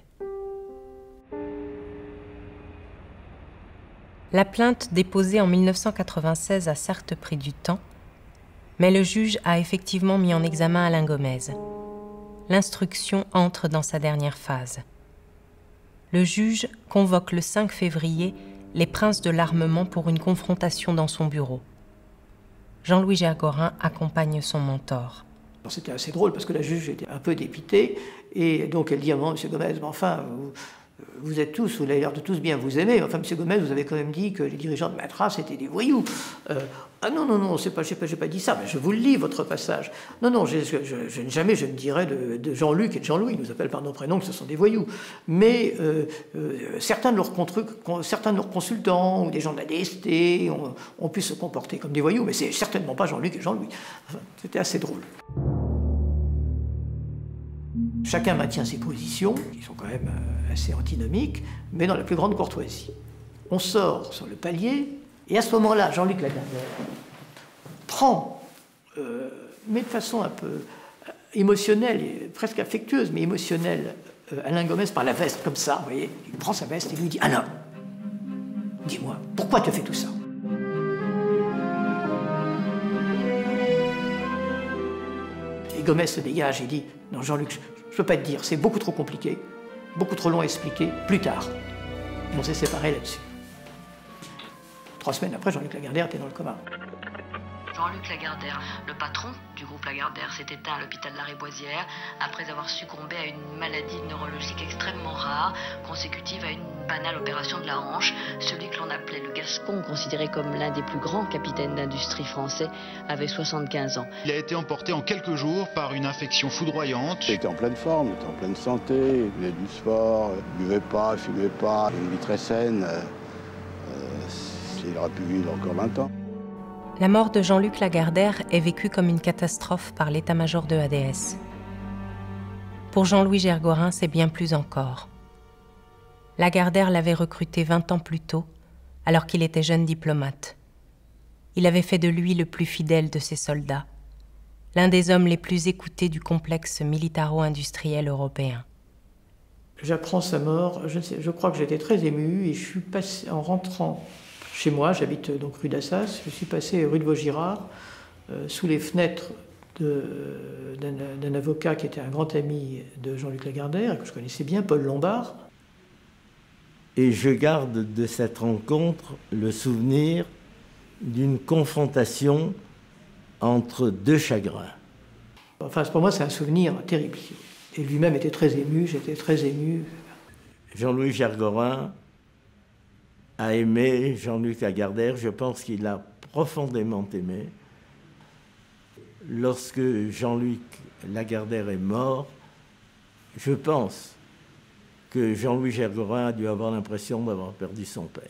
La plainte déposée en mille neuf cent quatre-vingt-seize a certes pris du temps, mais le juge a effectivement mis en examen Alain Gomez. L'instruction entre dans sa dernière phase. Le juge convoque le cinq février les princes de l'armement pour une confrontation dans son bureau. Jean-Louis Gergorin accompagne son mentor. C'était assez drôle parce que la juge était un peu dépitée et donc elle dit à moi, monsieur Gomez, mais enfin, vous, vous êtes tous, vous avez l'air de tous bien vous aimer, enfin, monsieur Gomez, vous avez quand même dit que les dirigeants de Matra étaient des voyous. Euh, ah non, non, non, c'est pas, je n'ai pas, pas dit ça, mais je vous le lis, votre passage. Non, non, je, je, je, jamais je ne dirais de, de Jean-Luc et de Jean-Louis, ils nous appellent par nos prénoms que ce sont des voyous. Mais euh, euh, certains, de leurs certains de leurs consultants ou des gens de la D S T ont, ont pu se comporter comme des voyous, mais c'est certainement pas Jean-Luc et Jean-Louis. Enfin, c'était assez drôle. Chacun maintient ses positions, qui sont quand même assez antinomiques, mais dans la plus grande courtoisie. On sort sur le palier, et à ce moment-là, Jean-Luc Lagardère prend, euh, mais de façon un peu émotionnelle, et presque affectueuse, mais émotionnelle, euh, Alain Gomez par la veste, comme ça, vous voyez. Il prend sa veste et lui dit « Alain, dis-moi, pourquoi tu fais tout ça ?» Et Gomez se dégage et dit « Non, Jean-Luc, je ne peux pas te dire, c'est beaucoup trop compliqué, beaucoup trop long à expliquer, plus tard. » On s'est séparés là-dessus. Trois semaines après, Jean-Luc Lagardère était dans le coma. Jean-Luc Lagardère, le patron du groupe Lagardère, s'est éteint à l'hôpital de la Ré-Boisière après avoir succombé à une maladie neurologique extrêmement rare, consécutive à une banale opération de la hanche. Celui que l'on appelait le Gascon, considéré comme l'un des plus grands capitaines d'industrie français, avait soixante-quinze ans. Il a été emporté en quelques jours par une infection foudroyante. Il était en pleine forme, il était en pleine santé, il faisait du sport, il ne buvait pas, il ne fumait pas, il avait une vie très saine. Euh, il aurait pu vivre encore vingt ans. La mort de Jean-Luc Lagardère est vécue comme une catastrophe par l'état-major de A D S. Pour Jean-Louis Gergorin, c'est bien plus encore. Lagardère l'avait recruté vingt ans plus tôt, alors qu'il était jeune diplomate. Il avait fait de lui le plus fidèle de ses soldats, l'un des hommes les plus écoutés du complexe militaro-industriel européen. J'apprends sa mort, je, sais, je crois que j'étais très ému, et je suis passé, en rentrant chez moi, j'habite donc rue d'Assas, je suis passé rue de Vaugirard, euh, sous les fenêtres d'un avocat qui était un grand ami de Jean-Luc Lagardère, que je connaissais bien, Paul Lombard. Et je garde de cette rencontre le souvenir d'une confrontation entre deux chagrins. Enfin, pour moi, c'est un souvenir terrible. Et lui-même était très ému, j'étais très ému. Jean-Louis Gergorin a aimé Jean-Luc Lagardère, je pense qu'il l'a profondément aimé. Lorsque Jean-Luc Lagardère est mort, je pense que Jean-Louis Gergorin a dû avoir l'impression d'avoir perdu son père.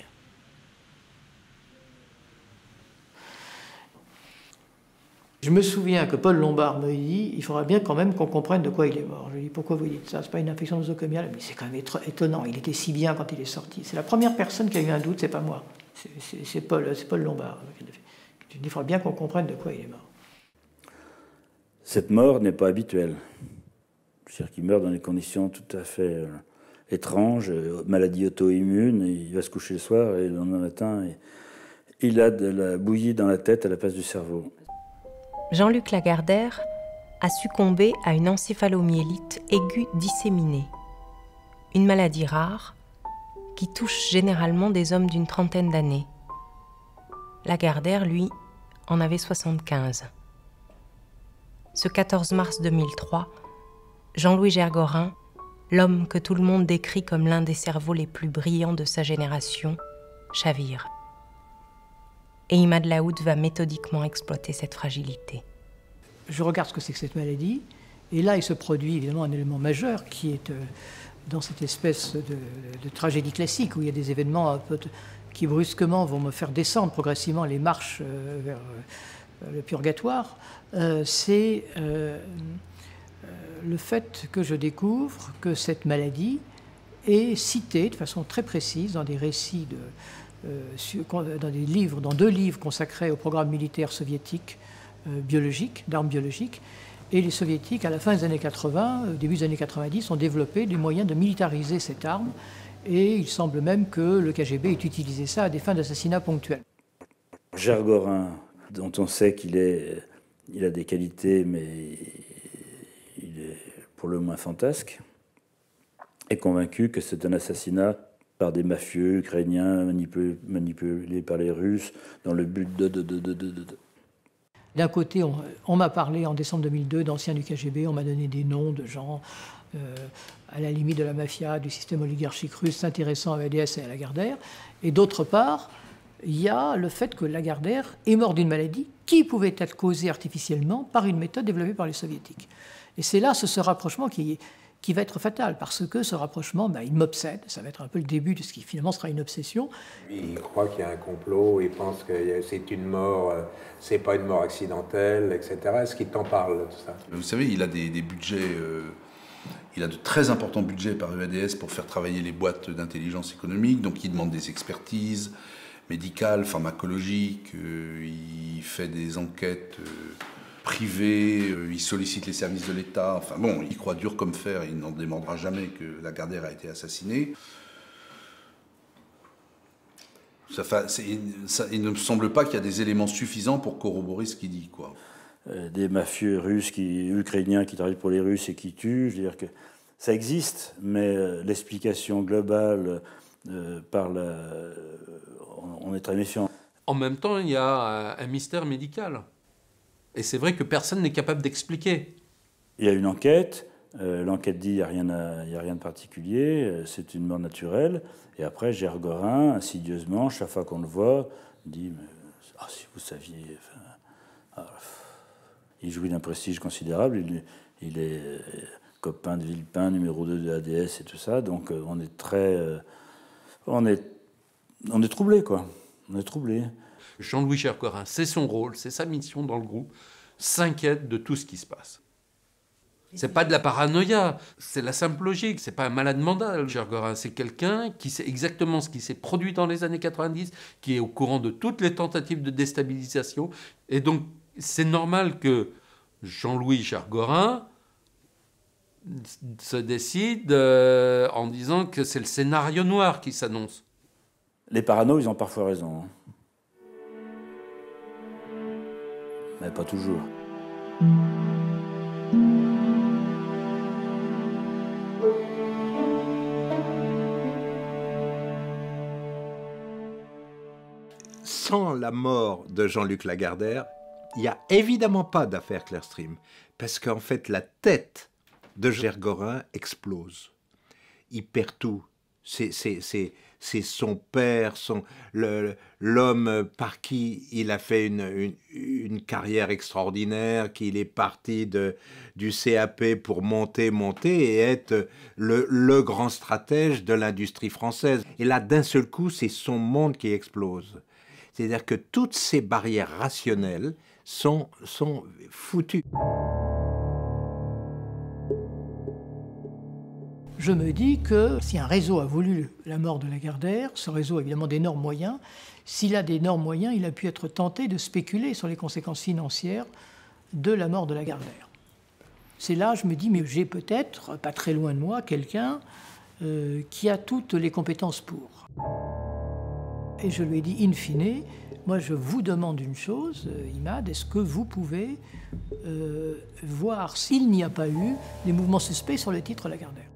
Je me souviens que Paul Lombard me dit « Il faudra bien quand même qu'on comprenne de quoi il est mort. » Je lui dis « Pourquoi vous dites ça? C'est pas une infection nosocomiale ?» Mais c'est quand même étonnant, il était si bien quand il est sorti. C'est la première personne qui a eu un doute, c'est pas moi. C'est Paul, Paul Lombard. Je lui dis « Il faudra bien qu'on comprenne de quoi il est mort. » Cette mort n'est pas habituelle. C'est-à-dire qu'il meurt dans des conditions tout à fait euh, étranges, euh, maladie auto-immune, il va se coucher le soir et le lendemain matin, il a de la bouillie dans la tête à la place du cerveau. Jean-Luc Lagardère a succombé à une encéphalomyélite aiguë disséminée, une maladie rare qui touche généralement des hommes d'une trentaine d'années. Lagardère, lui, en avait soixante-quinze. Ce quatorze mars deux mille trois, Jean-Louis Gergorin l'homme que tout le monde décrit comme l'un des cerveaux les plus brillants de sa génération, chavire. Et Imad Laoud va méthodiquement exploiter cette fragilité. Je regarde ce que c'est que cette maladie, et là il se produit évidemment un élément majeur qui est euh, dans cette espèce de, de tragédie classique où il y a des événements un peu qui brusquement vont me faire descendre progressivement les marches euh, vers euh, le purgatoire. Euh, c'est euh, euh, le fait que je découvre que cette maladie est citée de façon très précise dans des récits, de, euh, sur, dans des livres, dans deux livres consacrés au programme militaire soviétique euh, biologique, d'armes biologiques. Et les soviétiques, à la fin des années quatre-vingts, au début des années quatre-vingt-dix, ont développé des moyens de militariser cette arme. Et il semble même que le K G B ait utilisé ça à des fins d'assassinat ponctuels. Gergorin, dont on sait qu'il est, il a des qualités, mais il est pour le moins fantasque, est convaincu que c'est un assassinat par des mafieux ukrainiens manipulés, manipulés par les Russes dans le but de... de, de, de, de, de. D'un côté, on, on m'a parlé en décembre deux mille deux d'anciens du K G B, on m'a donné des noms de gens euh, à la limite de la mafia, du système oligarchique russe, s'intéressant à V D S et à Lagardère. Et d'autre part, il y a le fait que Lagardère est mort d'une maladie qui pouvait être causée artificiellement par une méthode développée par les soviétiques. Et c'est là ce, ce rapprochement qui, qui va être fatal, parce que ce rapprochement, ben, il m'obsède. Ça va être un peu le début de ce qui finalement sera une obsession. Lui, il croit qu'il y a un complot, il pense que c'est une mort, euh, c'est pas une mort accidentelle, et cetera. Est-ce qu'il t'en parle de tout ça? Vous savez, il a des, des budgets, euh, il a de très importants budgets par E A D S pour faire travailler les boîtes d'intelligence économique, donc il demande des expertises médicales, pharmacologiques, euh, il fait des enquêtes euh, privées, euh, il sollicite les services de l'État, enfin bon, il croit dur comme fer, il n'en démordra jamais que Lagardère a été assassiné. Ça, ça, il ne me semble pas qu'il y a des éléments suffisants pour corroborer ce qu'il dit, quoi. Euh, des mafieux russes, qui, ukrainiens qui travaillent pour les Russes et qui tuent, je veux dire que ça existe, mais euh, l'explication globale euh, par la... Euh, on est très méfiant. En même temps, il y a un mystère médical. Et c'est vrai que personne n'est capable d'expliquer. Il y a une enquête. Euh, L'enquête dit qu'il n'y a, a rien de particulier, euh, c'est une mort naturelle. Et après, Gergorin, insidieusement, chaque fois qu'on le voit, dit mais, ah, si vous saviez. Enfin, ah, il jouit d'un prestige considérable. Il, il est euh, copain de Villepin, numéro deux de A D S et tout ça. Donc euh, on est très. Euh, on est, on est troublé, quoi. On est troublé. Jean-Louis Gergorin, c'est son rôle, c'est sa mission dans le groupe, s'inquiète de tout ce qui se passe. C'est pas de la paranoïa, c'est la simple logique. C'est pas un malade mental, Gergorin. C'est quelqu'un qui sait exactement ce qui s'est produit dans les années quatre-vingt-dix, qui est au courant de toutes les tentatives de déstabilisation. Et donc, c'est normal que Jean-Louis Gergorin se décide euh, en disant que c'est le scénario noir qui s'annonce. Les parano, ils ont parfois raison. Hein. Mais pas toujours. Sans la mort de Jean-Luc Lagardère, il n'y a évidemment pas d'affaire Clearstream, parce qu'en fait, la tête de Gergorin explose. Il perd tout. C'est, c'est, c'est, c'est son père, son, le, l'homme par qui il a fait une, une, une carrière extraordinaire, qu'il est parti de, du C A P pour monter, monter et être le, le grand stratège de l'industrie française. Et là, d'un seul coup, c'est son monde qui explose. C'est-à-dire que toutes ces barrières rationnelles sont, sont foutues. Je me dis que si un réseau a voulu la mort de Lagardère, ce réseau a évidemment d'énormes moyens, s'il a d'énormes moyens, il a pu être tenté de spéculer sur les conséquences financières de la mort de Lagardère. C'est là, je me dis, mais j'ai peut-être, pas très loin de moi, quelqu'un euh, qui a toutes les compétences pour. Et je lui ai dit, in fine, moi je vous demande une chose, Imad, est-ce que vous pouvez euh, voir s'il n'y a pas eu des mouvements suspects sur le titre Lagardère?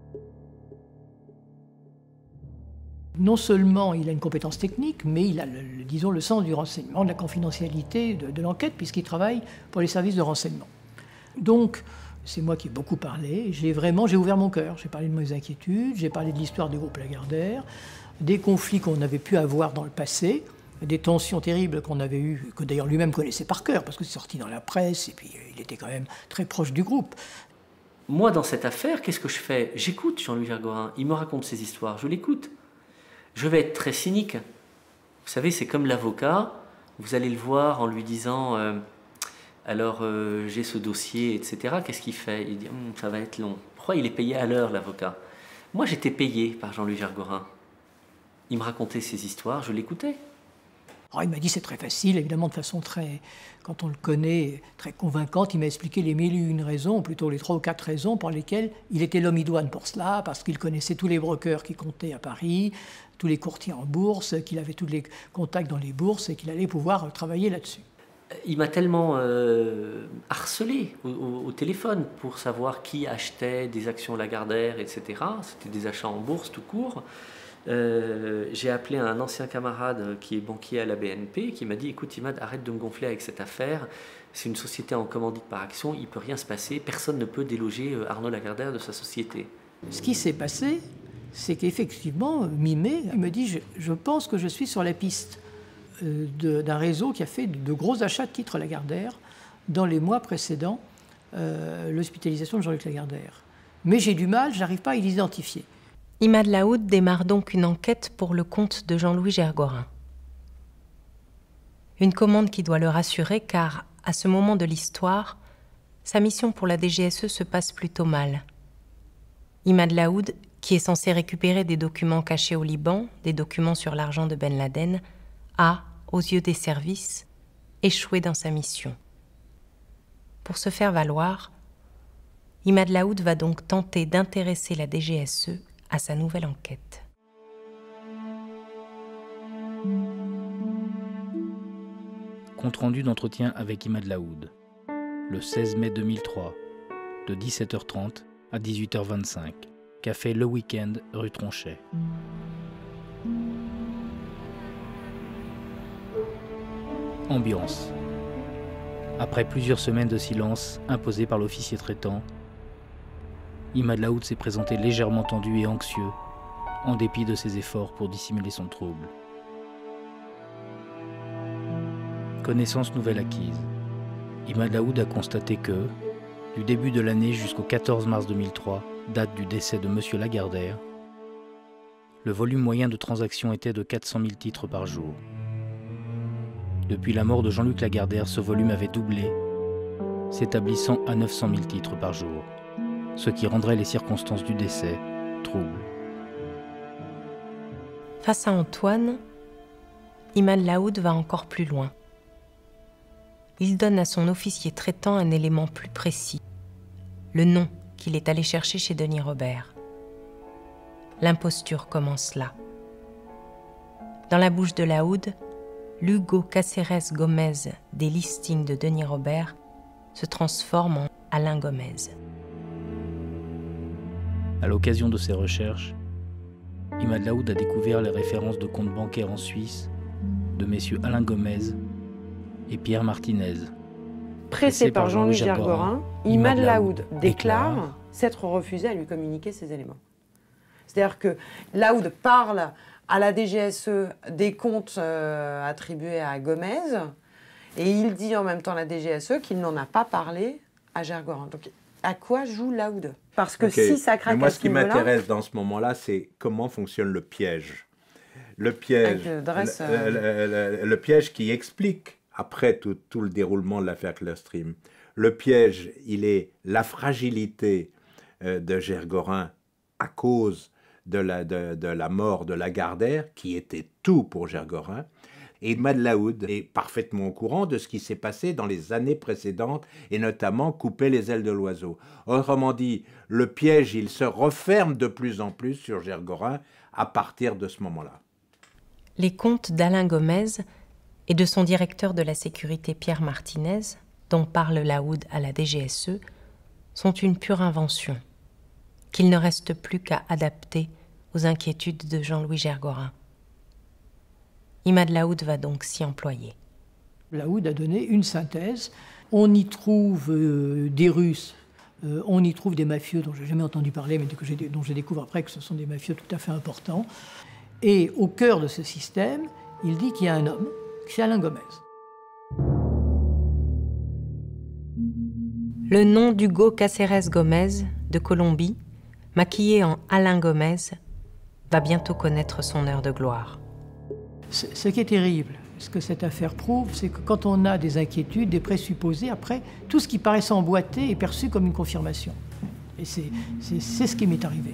Non seulement il a une compétence technique, mais il a, le, le, disons, le sens du renseignement, de la confidentialité de, de l'enquête, puisqu'il travaille pour les services de renseignement. Donc, C'est moi qui ai beaucoup parlé. J'ai vraiment, j'ai ouvert mon cœur. J'ai parlé de mes inquiétudes, j'ai parlé de l'histoire du groupe Lagardère, des conflits qu'on avait pu avoir dans le passé, des tensions terribles qu'on avait eues, que d'ailleurs lui-même connaissait par cœur, parce que c'est sorti dans la presse, et puis il était quand même très proche du groupe. Moi, dans cette affaire, qu'est-ce que je fais? J'écoute Jean-Louis Gergorin, il me raconte ses histoires, je l'écoute. Je vais être très cynique. Vous savez, c'est comme l'avocat, vous allez le voir en lui disant euh, « alors euh, j'ai ce dossier, et cetera » Qu'est-ce qu'il fait? Il dit hm, « ça va être long ». Pourquoi il est payé à l'heure, l'avocat? Moi, j'étais payé par Jean-Louis Gergorin. Il me racontait ses histoires, je l'écoutais. Alors, il m'a dit c'est très facile, évidemment de façon très, quand on le connaît, très convaincante. Il m'a expliqué les mille et une raisons, ou plutôt les trois ou quatre raisons pour lesquelles il était l'homme idoine pour cela, parce qu'il connaissait tous les brokers qui comptaient à Paris, tous les courtiers en bourse, qu'il avait tous les contacts dans les bourses et qu'il allait pouvoir travailler là-dessus. Il m'a tellement euh, harcelé au, au, au téléphone pour savoir qui achetait des actions Lagardère, et cetera. C'était des achats en bourse tout court. Euh, j'ai appelé un ancien camarade qui est banquier à la B N P qui m'a dit « Écoute Imad, arrête de me gonfler avec cette affaire, c'est une société en commandite par action, il ne peut rien se passer, personne ne peut déloger Arnaud Lagardère de sa société. » Ce qui s'est passé, c'est qu'effectivement, mi-mai, il me dit je, « Je pense que je suis sur la piste euh, d'un réseau qui a fait de gros achats de titres Lagardère dans les mois précédant euh, l'hospitalisation de Jean-Luc Lagardère. Mais j'ai du mal, je n'arrive pas à l'identifier. » Imad Laoud démarre donc une enquête pour le compte de Jean-Louis Gergorin. Une commande qui doit le rassurer car, à ce moment de l'histoire, sa mission pour la D G S E se passe plutôt mal. Imad Laoud, qui est censé récupérer des documents cachés au Liban, des documents sur l'argent de Ben Laden, a, aux yeux des services, échoué dans sa mission. Pour se faire valoir, Imad Laoud va donc tenter d'intéresser la D G S E à sa nouvelle enquête. Compte-rendu d'entretien avec Imad Laoud, le seize mai deux mille trois, de dix-sept heures trente à dix-huit heures vingt-cinq, café Le Week-end, rue Tronchet. Ambiance. Après plusieurs semaines de silence imposé par l'officier traitant, Imad Laoud s'est présenté légèrement tendu et anxieux, en dépit de ses efforts pour dissimuler son trouble. Connaissance nouvelle acquise. Imad Laoud a constaté que, du début de l'année jusqu'au quatorze mars deux mille trois, date du décès de Monsieur Lagardère, le volume moyen de transactions était de quatre cent mille titres par jour. Depuis la mort de Jean-Luc Lagardère, ce volume avait doublé, s'établissant à neuf cent mille titres par jour, ce qui rendrait les circonstances du décès troubles. Face à Antoine, Imad Laoud va encore plus loin. Il donne à son officier traitant un élément plus précis, le nom qu'il est allé chercher chez Denis Robert. L'imposture commence là. Dans la bouche de Laoud, l'Hugo Cáceres Gomez des listings de Denis Robert se transforme en Alain Gomez. À l'occasion de ses recherches, Imad Laoud a découvert les références de comptes bancaires en Suisse de messieurs Alain Gomez et Pierre Martinez. Pressé par Jean-Louis Gergorin, Imad Laoud déclare s'être refusé à lui communiquer ces éléments. C'est-à-dire que Laoud parle à la D G S E des comptes euh, attribués à Gomez et il dit en même temps à la D G S E qu'il n'en a pas parlé à Gergorin. Donc à quoi joue Laoud? Parce que okay. si ça craque Mais moi, à ce qui m'intéresse dans ce moment-là, c'est comment fonctionne le piège. Le piège, le, dresse, le, le, le, le piège qui explique, après tout, tout le déroulement de l'affaire Clearstream, le piège, il est la fragilité euh, de Gergorin à cause de la, de, de la mort de Lagardère, qui était tout pour Gergorin. Et Imad Laoud est parfaitement au courant de ce qui s'est passé dans les années précédentes, et notamment couper les ailes de l'oiseau. Autrement dit, le piège, il se referme de plus en plus sur Gergorin à partir de ce moment-là. Les comptes d'Alain Gomez et de son directeur de la sécurité Pierre Martinez, dont parle Laoud à la D G S E, sont une pure invention, qu'il ne reste plus qu'à adapter aux inquiétudes de Jean-Louis Gergorin. Imad Laoud va donc s'y employer. Laoud a donné une synthèse. On y trouve euh, des Russes Euh, on y trouve des mafieux dont je n'ai jamais entendu parler, mais que j'ai, dont je découvre après que ce sont des mafieux tout à fait importants. Et au cœur de ce système, il dit qu'il y a un homme, c'est Alain Gomez. Le nom d'Hugo Cáceres Gomez, de Colombie, maquillé en Alain Gomez, va bientôt connaître son heure de gloire. Ce qui est terrible, ce que cette affaire prouve, c'est que quand on a des inquiétudes, des présupposés, après, tout ce qui paraissait emboîté est perçu comme une confirmation. Et c'est, c'est, c'est ce qui m'est arrivé.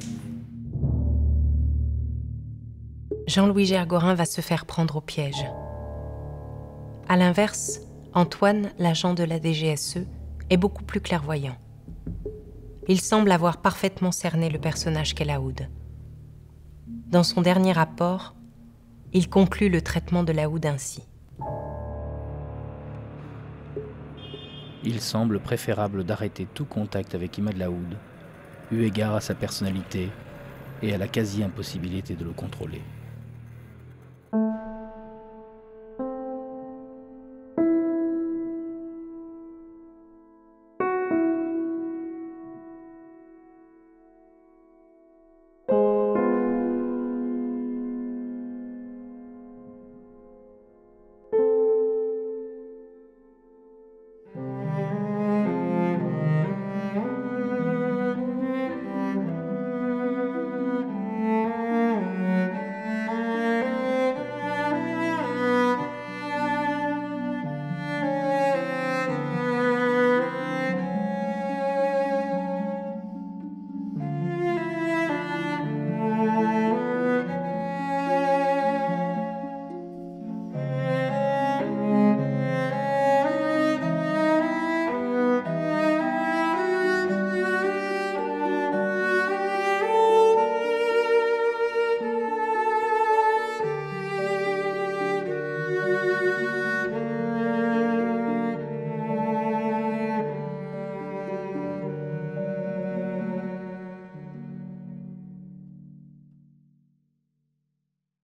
Jean-Louis Gergorin va se faire prendre au piège. À l'inverse, Antoine, l'agent de la D G S E, est beaucoup plus clairvoyant. Il semble avoir parfaitement cerné le personnage qu'est Laoud. Dans son dernier rapport, il conclut le traitement de Laoud ainsi. Il semble préférable d'arrêter tout contact avec Imad Laoud, eu égard à sa personnalité et à la quasi-impossibilité de le contrôler.